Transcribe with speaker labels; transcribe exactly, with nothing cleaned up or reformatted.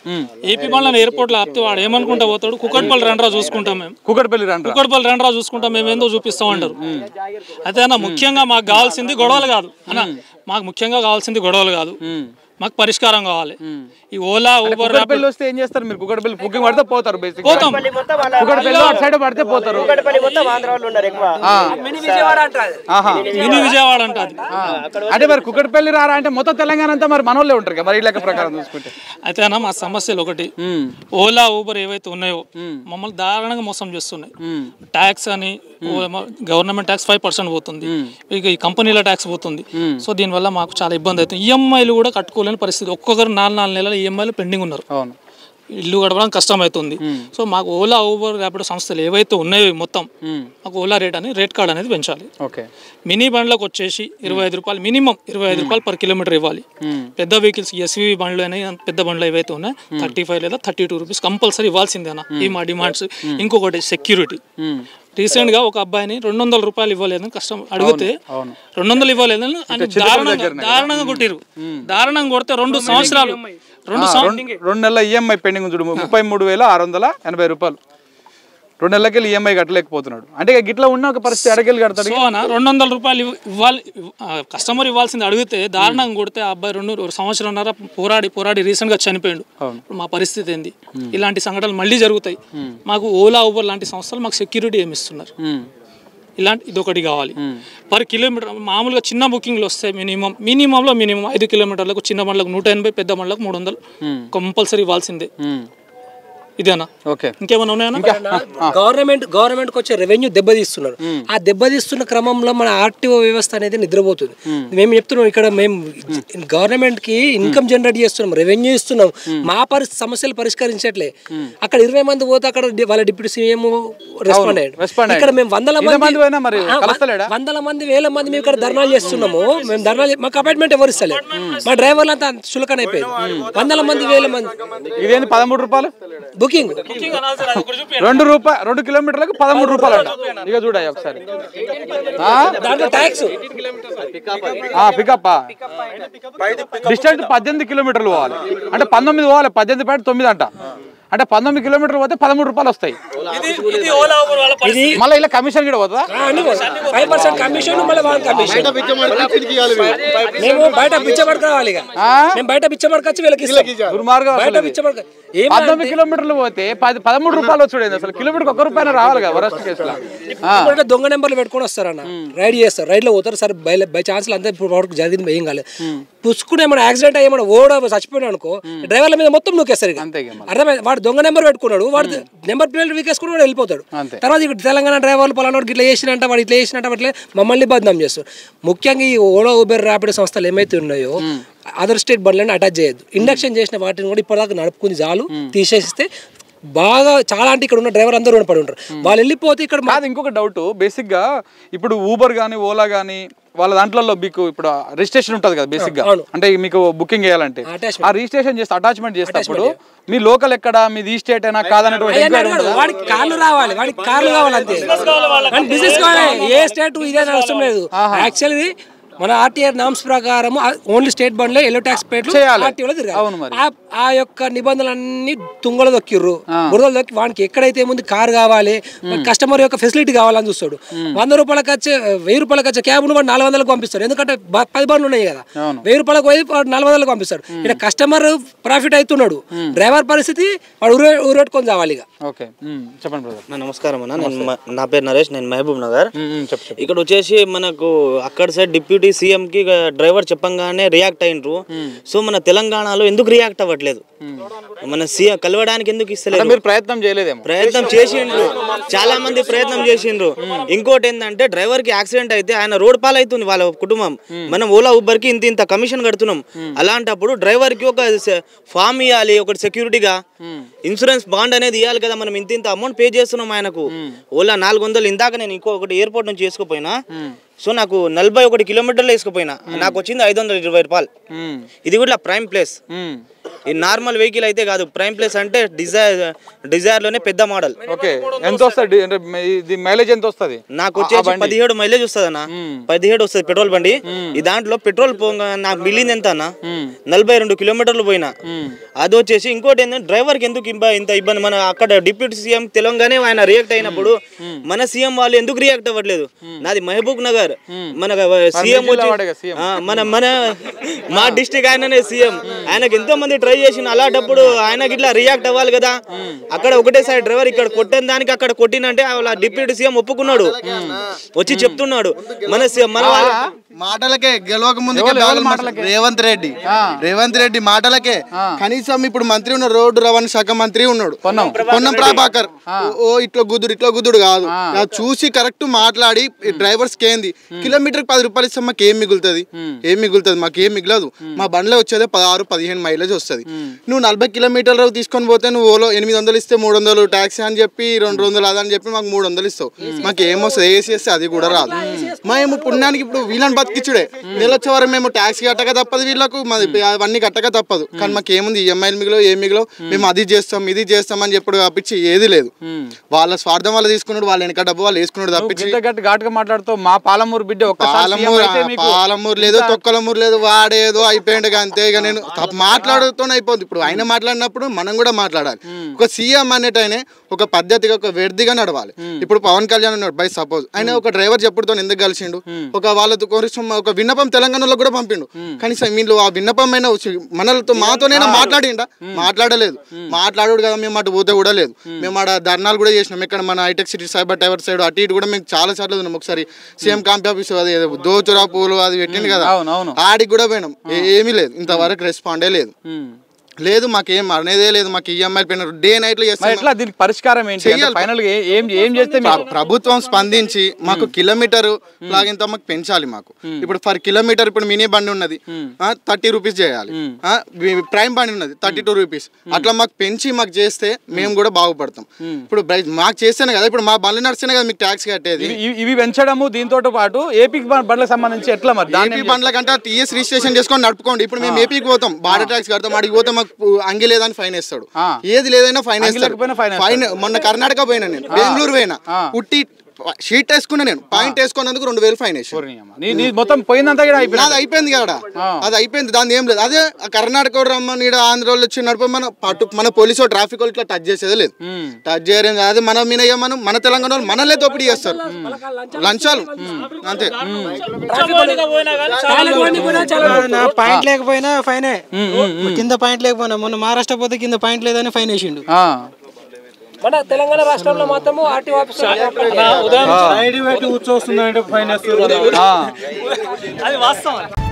Speaker 1: AP బండ్లను ఎయిర్పోర్ట్లో ఆపితే వాడు ఏమనుకుంటా పోతాడు, కుక్కట్పల్లి రండ్రా చూసుకుంటాం మేము,
Speaker 2: కుక్కట్పల్లి రండ్రా
Speaker 1: కుక్కట్పల్లి రండ్రా చూసుకుంటాం మేము, ఏందో చూపిస్తాం అంటారు. అయితే అన్న ముఖ్యంగా మాకు కావాల్సింది గొడవలు కాదు అన్న, మాకు ముఖ్యంగా కావాల్సింది గొడవలు కాదు, మాకు పరిష్కారం కావాలి. ఈ ఓలా ఊబర్
Speaker 2: కుక్కట్పల్లి వస్తే ఏం చేస్తారు మీరు? కుక్కట్పల్లి బుకింగ్ పడితే పోతారు, బేసిక్ పోతాం, కుక్కట్పల్లి అటు సైడ్ పడితే పోతారు.
Speaker 1: మినీ విజయవాడ అంటారు.
Speaker 2: అంటే మరి కుక్కట్పల్లి రారా అంటే మొత్తం తెలంగాణ అంతా మరి మనోళ్ళే ఉంటారు కదా మరి ఈ లెక్క ప్రకారం చూసుకుంటే.
Speaker 1: అయితే అన్న మా సమస్యలు ఒకటి, ఓలా ఊబర్ ఏవైతే ఉన్నాయో మమ్మల్ని దారుణంగా మోసం చేస్తున్నాయి. ట్యాక్స్ అని గవర్నమెంట్ ట్యాక్స్ ఫైవ్ పర్సెంట్ పోతుంది, ఇక ఈ కంపెనీల ట్యాక్స్ పోతుంది. సో దీనివల్ల మాకు చాలా ఇబ్బంది అవుతుంది. ఈఎంఐలు కూడా కట్టుకోలేని పరిస్థితి, ఒక్కొక్కరు నాలుగు నాలుగు నెలలు ఈఎంఐలు పెండింగ్ ఉన్నారు, ఇల్లు గడపడం కష్టం అవుతుంది. సో మాకు ఓలా ఊబర్ ర్యాపిడో సంస్థలు ఏవైతే ఉన్నాయో మొత్తం మాకు ఓలా రేట్ అని రేట్ కార్డ్ అనేది పెంచాలి. మినీ బండ్లకు వచ్చేసి ఇరవై ఐదు రూపాయలు మినిమం ఇరవై ఐదు రూపాయలు పర్ కిలోమీటర్ ఇవ్వాలి. పెద్ద వెహికల్స్ ఎస్యూవీ బండ్లు అనేవి పెద్ద బండ్లు ఏవైతే ఉన్నాయో థర్టీ ఫైవ్ లేదా థర్టీ టూ రూపీస్ కంపల్సరీ ఇవ్వాల్సిందేనా, ఈ మా డిమాండ్స్. ఇంకొకటి సెక్యూరిటీ, రీసెంట్ గా ఒక అబ్బాయిని రెండు వందల రూపాయలు ఇవ్వలేదని కష్టం అడిగితే రెండు వందలు ఇవ్వలేదని దారుణంగా దారుణంగా కొట్టిరు. దారుణంగా కొడితే రెండు సంవత్సరాలు రెండు
Speaker 2: రెండు నెలల ఈఎంఐ పెండింగ్ చూడు, ముప్పై మూడు వేల ఆరు వందల ఎనభై రూపాయలు రెండు నెలలకి ఈఎంఐ కట్టలేకపోతున్నాడు. అంటే గిట్లా ఉన్న ఒక పరిస్థితి అడగలి కడతాడు.
Speaker 1: రెండు వందల రూపాయలు ఇవ్వాలి కస్టమర్ ఇవ్వాల్సింది అడిగితే దారుణంగా కొడితే ఆ అబ్బాయి రెండు సంవత్సరంన్నర పోరాడి పోరాడి రీసెంట్ గా చనిపోయాడు. మా పరిస్థితి ఏంది? ఇలాంటి సంఘటనలు మళ్ళీ జరుగుతాయి. మాకు ఓలా ఊబర్ లాంటి సంస్థలు మాకు సెక్యూరిటీ ఏమి ఇస్తున్నారు? ఇలాంటి ఇదొకటి కావాలి. పర్ కిలోమీటర్ మామూలుగా చిన్న బుకింగ్లు వస్తాయి, మినిమం మినిమంలో మినిమం ఐదు కిలోమీటర్లకు చిన్న బండ్లకు నూట ఎనభై పెద్ద బండ్లకు మూడు వందలు కంపల్సరీ ఇవ్వాల్సిందే. ఇదేనా? ఓకే. ఇంకేమైనా ఉన్నాయన్నా?
Speaker 3: గవర్నమెంట్ గవర్నమెంట్ కి వచ్చే రెవెన్యూ దెబ్బతీస్తున్నారు. ఆ దెబ్బతీస్తున్న క్రమంలో మన ఆర్టీఓ వ్యవస్థ అనేది నిద్రపోతుంది. మేము చెప్తున్నాం ఇక్కడ మేము గవర్నమెంట్ కి ఇన్కమ్ జనరేట్ చేస్తున్నాం, రెవెన్యూ ఇస్తున్నాం, మా పరిస్థితి సమస్యలు పరిష్కరించట్లే. అక్కడ ఇరవై మంది పోతే అక్కడ వాళ్ళ డిప్యూటీ సీఎం రెస్పాండ్ అయ్యాడు. ఇక్కడ మేము వందల మంది వందల మంది వేల మంది మేము ఇక్కడ ధర్నాలు చేస్తున్నాము. మేము ధర్నాలు మాకు అపాయింట్మెంట్ ఎవరు ఇస్తలేదు, మా డ్రైవర్లు అంతా చులకన అయిపోయింది. వందల మంది వేల మంది
Speaker 2: ఇదేంటి పదమూడు రూపాయలు
Speaker 3: బుకింగ్,
Speaker 2: రెండు రూపాయలు రెండు కిలోమీటర్లకు పదమూడు రూపాయలు అంట. ఇక చూడాలి ఒకసారి పికప్ డిస్టెన్స్ పద్దెనిమిది కిలోమీటర్లు పోవాలి అంటే పంతొమ్మిది పోవాలి, పద్దెనిమిది పాయింట్ తొమ్మిది అంట. అంటే పంతొమ్మిది కిలోమీటర్లు పోతే పదమూడు రూపాయలు వస్తాయి. మళ్ళీ ఇలా కమిషన్ కూడా పోతుందా?
Speaker 3: ఫైవ్ పర్సెంట్ కమిషన్ బయట పిచ్చబడుకోవాలి, బయట పిచ్చబడుకొచ్చి వీళ్ళకి
Speaker 2: దుర్మార్గం. పద్దెనిమిది కిలోమీటర్లు పోతే పది పదమూడు రూపాయలు వచ్చాడు. అసలు కిలోమీటర్ ఒక్క రూపాయలు రావాలి కదా వరస్ట్ కేసులో.
Speaker 3: దొంగ నెంబర్లు పెట్టుకుని వస్తారన్న, రైడ్ చేస్తారు, రైడ్ లో పోతారు. సరే బై బై ఛాన్స్ అంతా ఇప్పుడు జరిగింది, ఏం కాలేదు. పుసుకుని ఏమైనా యాక్సిడెంట్ అయ్యి ఏమైనా ఓడ చచ్చిపోయాడు అనుకో, డ్రైవర్ల మీద మొత్తం నూకేస్తారు. అర్థమైంది? వాడు దొంగ నెంబర్ పెట్టుకున్నాడు, వాడు నెంబర్ ప్లేట్ వీకేసుకుని వాడు వెళ్ళిపోతాడు. తర్వాత ఇక్కడ తెలంగాణ డ్రైవర్లు పలానాడు ఇట్లా చేసినంట, వాడు ఇట్లా చేసినట్ట, వాటి మమ్మల్ని బదనాం చేస్తారు. ముఖ్యంగా ఈ ఓలా ఊబర్ ర్యాపిడో సంస్థలు ఏమైతే ఉన్నాయో అదర్ స్టేట్ బండ్లను అటాచ్ చేయొద్దు. ఇండక్షన్ చేసిన వాటిని కూడా ఇప్పటిదాకా నడుపుకుని చాలు, తీసేస్తే బాగా చాలా. అంటే ఇక్కడ ఉన్న డ్రైవర్ అందరూ రుణపడి ఉంటారు, వాళ్ళు వెళ్ళిపోతే ఇక్కడ.
Speaker 2: కాదు, ఇంకొక డౌట్, బేసిక్ గా ఇప్పుడు ఊబర్ గానీ ఓలా గానీ వాళ్ళ దాంట్లో మీకు ఇప్పుడు రిజిస్ట్రేషన్ ఉంటుంది కదా బేసిక్ గా, అంటే మీకు బుకింగ్ చేయాలంటే ఆ రిజిస్ట్రేషన్ చేస్తే అటాచ్మెంట్ చేసేటప్పుడు మీ లోకల్ ఎక్కడ, మీది ఈ స్టేట్ అయినా కాదన్నటువంటి
Speaker 3: వాడికి కార్లు రావాలి, వాడికి కార్లు కావాలి, అంతే. బిజినెస్ కావాలి, ఏ స్టేట్ ఇదే అవసరం లేదు. యాక్చువల్లీ మన ఆర్టీఆర్ నామ్స్ ప్రకారం ఓన్లీ స్టేట్ బండ్లే ఎల్లో ట్యాక్స్ పేట్లు ఆర్టీఓలో తిరగాలి. ఆ యొక్క నిబంధనలన్నీ తుంగలు దొక్కిర్రు, బురదలు దొక్కి వానికి ఎక్కడైతే ముందు కార్ కావాలి, కస్టమర్ యొక్క ఫెసిలిటీ కావాలని చూస్తాడు. వంద రూపాయలకి వచ్చే వెయ్యి రూపాయలకి వచ్చే క్యాబ్ ను వాడు నాలుగు వందలకు పంపిస్తాడు, ఎందుకంటే పది బండ్లు ఉన్నాయి కదా. వెయ్యి రూపాయలకు పోయి వాడు నాలుగు వందలకు పంపిస్తాడు. ఇక్కడ కస్టమర్ ప్రాఫిట్ అవుతున్నాడు, డ్రైవర్ పరిస్థితి వాడు ఊరే ఊరెట్టుకొని చావాలి.
Speaker 4: చెప్పండి. నమస్కారం అన్న, నేను నా పేరు నరేష్, నేను మహబూబ్ నగర్. ఇక్కడ వచ్చేసి మనకు అక్కడ సైడ్ డిప్యూటీ సీఎం కి డ్రైవర్ చెప్పంగానే రియాక్ట్ అయినరు. సో మన తెలంగాణలో ఎందుకు రియాక్ట్ అవ్వట్లేదు? మన సీఎం కలవడానికి ఎందుకు ఇస్తలేదు?
Speaker 2: మీరు ప్రయత్నం చేయలేదేమో?
Speaker 4: ప్రయత్నం చేసిండ్రు, చాలా మంది ప్రయత్నం చేసిండ్రు. ఇంకోటి ఏంటంటే డ్రైవర్ కి యాక్సిడెంట్ అయితే ఆయన రోడ్ పాలవుతుంది వాళ్ళ కుటుంబం. మనం ఓలా ఊబర్ కి ఇంత ఇంత కమిషన్ కడుతున్నాం. అలాంటప్పుడు డ్రైవర్ కి ఒక ఫామ్ ఇవ్వాలి, ఒకటి సెక్యూరిటీగా ఇన్సూరెన్స్ బాండ్ అనేది ఇవ్వాలి కదా. మనం ఇంత ఇంత అమౌంట్ పే చేస్తున్నాం ఆయనకు. ఓలా నాలుగు వందలు ఇందాక నేను ఇంకొకటి ఎయిర్పోర్ట్ నుంచి వేసుకుపోయినా, సో నాకు నలభై ఒకటి కిలోమీటర్లు వేసుకుపోయినా నాకు వచ్చింది ఐదు వందల ఇరవై రూపాయలు. ఇది కూడా ప్రైమ్ ప్లేస్. ఈ నార్మల్ వెహికల్ అయితే కాదు, ప్రైమ్ ప్లస్ అంటే డిజైర్ డిజైర్ లోనే పెద్ద మోడల్.
Speaker 2: ఓకే, ఎంత వస్తుంది ఇది మైలేజ్ ఎంత వస్తుంది?
Speaker 4: నాకు వచ్చేసి పదిహేడు మైలేజ్ వస్తుంది అన్న, పదిహేడు వస్తుంది పెట్రోల్ బండి. ఈ దాంట్లో పెట్రోల్ పోగా నాకు మిగిలింది ఎంత అన్న, నలభై రెండు కిలోమీటర్లు పోయినా. అది వచ్చేసి ఇంకోటి ఏంటంటే డ్రైవర్ కి ఎందుకు ఇంత ఇబ్బంది, మన అక్కడ డిప్యూటీ సీఎం తెలంగాణ ఆయన రియాక్ట్ అయినప్పుడు మన సీఎం వాళ్ళు ఎందుకు రియాక్ట్ అవ్వట్లేదు? నాది మహబూబ్ నగర్, మన సీఎం మన మన మా డిస్టిక్ ఆయననే సీఎం, ఆయనకి ఎంతో మంది ట్రై చేసిన. అలాంటప్పుడు ఆయనకి ఇట్లా రియాక్ట్ అవ్వాలి కదా. అక్కడ ఒకటేసారి డ్రైవర్ ఇక్కడ కొట్టిన దానికి అక్కడ కొట్టినంటే డిప్యూటీ సీఎం ఒప్పుకున్నాడు, వచ్చి చెప్తున్నాడు. మన మన
Speaker 5: మాటలకే గెలవక ముందుకే రేవంత్ రెడ్డి రేవంత్ రెడ్డి మాటలకే కనీసం ఇప్పుడు మంత్రి ఉన్న రోడ్డు రవాణా శాఖ మంత్రి ఉన్నాడు పొన్నం ప్రభాకర్, ఓ ఇట్లా గుద్దుడు ఇట్లా గుద్దుడు కాదు, చూసి కరెక్ట్ మాట్లాడి డ్రైవర్స్ కేంది కిలోమీటర్ పది రూపాయలు ఇస్తే మాకు ఏం మిగులుతుంది? ఏం మిగులుతుంది? మాకు ఏం మిగలదు. మా బండ్లో వచ్చేదే పదహారు పదిహేను మైలేజ్ వస్తుంది. నువ్వు నలభై కిలోమీటర్లు తీసుకొని పోతే నువ్వు ఓలో ఎనిమిది వందలు ఇస్తే మూడు వందలు ట్యాక్సీ అని చెప్పి రెండు వందలు అదని చెప్పి మాకు మూడు వందలు ఇస్తావు. మాకు ఏమొస్తుంది? ఏసీ వస్తే అది కూడా రాదు. మేము పుణ్యానికి ఇప్పుడు వీళ్ళని బతికిచ్చుడే, నెలొచ్చే వరకు మేము ట్యాక్సీ కట్టక తప్పదు, వీళ్ళకు అవన్నీ కట్టక తప్పదు. కానీ మాకు ఏముంది? ఈఎంఐలు మిగిలో ఏం మిగిలో మేము అది చేస్తాం ఇది చేస్తాం అని చెప్పి తప్పించి ఏది లేదు. వాళ్ళ స్వార్థం వాళ్ళు తీసుకున్నాడు, వాళ్ళు వెనక డబ్బు వాళ్ళు వేసుకున్నాడు తప్పించి.
Speaker 2: ఘాటుగా మాట్లాడుతూ మా పాలమూరు బిడ్డ
Speaker 5: పాలమూరు పాలమూరు లేదు తొక్కలమూరు లేదు, వాడేదో అయిపోయింది అంతే. ఇక నేను మాట్లాడుతూనే అయిపోతుంది. ఇప్పుడు ఆయన మాట్లాడినప్పుడు మనం కూడా మాట్లాడాలి. ఒక సీఎం అనేటైనా ఒక పద్ధతిగా ఒక వ్యర్థిగా నడవాలి. ఇప్పుడు పవన్ కళ్యాణ్ ఉన్నాడు బై సపోజ్, ఆయన ఒక డ్రైవర్ చెప్పుడుతో ఎందుకు కలిసిండు? ఒక వాళ్ళతో కోసం ఒక విన్నపం తెలంగాణలో కూడా పంపిండు. కనీసం వీళ్ళు ఆ విన్నపం అయినా మనలతో మాతోనైనా మాట్లాడిండా? మాట్లాడలేదు. మాట్లాడు కదా, మేము అటు పోతే కూడా లేదు. మేము ఆడ ధర్నాలు కూడా చేసినాం. ఇక్కడ మన హైటెక్ సిటీ సైబర్ టవర్ సైడ్ అటు ఇటు కూడా మేము చాలా సార్లు ఉన్నాం. ఒకసారి సీఎం క్యాంప్ ఆఫీస్ అది దోచురా పూలు అది పెట్టింది కదా, ఆడికి కూడా పోయినాం. ఏమీ లేదు, ఇంతవరకు రెస్పాండే లేదు. లేదు మాకేం అనేదే లేదు. మాకు ఈఎంఐ పైన డే నైట్ లో చేస్తాం.
Speaker 2: దీనికి పరిష్కారం ఏంటి? ఫైనల్ గా ఏం ఏం చేస్తే
Speaker 5: ప్రభుత్వం స్పందించి మాకు కిలోమీటర్ లాగింత మాకు పెంచాలి. మాకు ఇప్పుడు ఫర్ కిలోమీటర్ ఇప్పుడు మినీ బండి ఉన్నది థర్టీ రూపీస్ చేయాలి, ప్రైమ్ బండి ఉన్నది థర్టీ టూ రూపీస్ అట్లా మాకు పెంచి మాకు చేస్తే మేము కూడా బాగుపడతాం. ఇప్పుడు మాకు చేస్తేనే కదా, ఇప్పుడు మా బండ్లు నడిస్తేనే కదా మీకు ట్యాక్స్ కట్టేది.
Speaker 2: ఇవి పెంచడము దీంతో పాటు ఏపీ బండ్లకు సంబంధించి ఎట్లా మరి?
Speaker 5: ఏపీ బండ్ల కంటే టీఎస్ రిజిస్ట్రేషన్ చేసుకొని నడుపుకోండి. ఇప్పుడు మేము ఏపీకి పోతాం, బార్డర్ ట్యాక్స్ కడతాం, అడిగి పోతే అంగి లేదని ఫైన్ వేస్తాడు, ఏది లేదైనా ఫైన్ వేస్తాడు. ఫైన్ మొన్న కర్ణాటక పోయినా, నేను బెంగళూరు పోయినా, ఉట్టి షీట్ వేసుకున్నా, నేను పాయింట్ వేసుకున్నందుకు రెండు వేలు ఫైన్ వేసాను.
Speaker 2: మొత్తం పోయిందంతా
Speaker 5: అది అయిపోయింది కదా, అది అయిపోయింది. దాని ఏం లేదు. అదే కర్ణాటక రమ్మని ఆంధ్ర వచ్చి నడిపి మన పట్టు మన పోలీసు ట్రాఫిక్ వాళ్ళు ఇట్లా టచ్ చేసేది లేదు, టచ్ చేయడం అదే మన మీద మనం మన తెలంగాణ వాళ్ళు మనలే దోపిడీ చేస్తారు, లంచాలు అంతే.
Speaker 6: పాయింట్ లేకపోయినా ఫైనే, కింద పాయింట్ లేకపోయినా మొన్న మహారాష్ట్ర పోతే కింద పాయింట్ లేదని ఫైన్ వేసిండు.
Speaker 3: మన తెలంగాణ రాష్ట్రంలో మొత్తము ఆర్టీఓ ఆఫీస్
Speaker 1: ఉదయం అది వాస్తవం.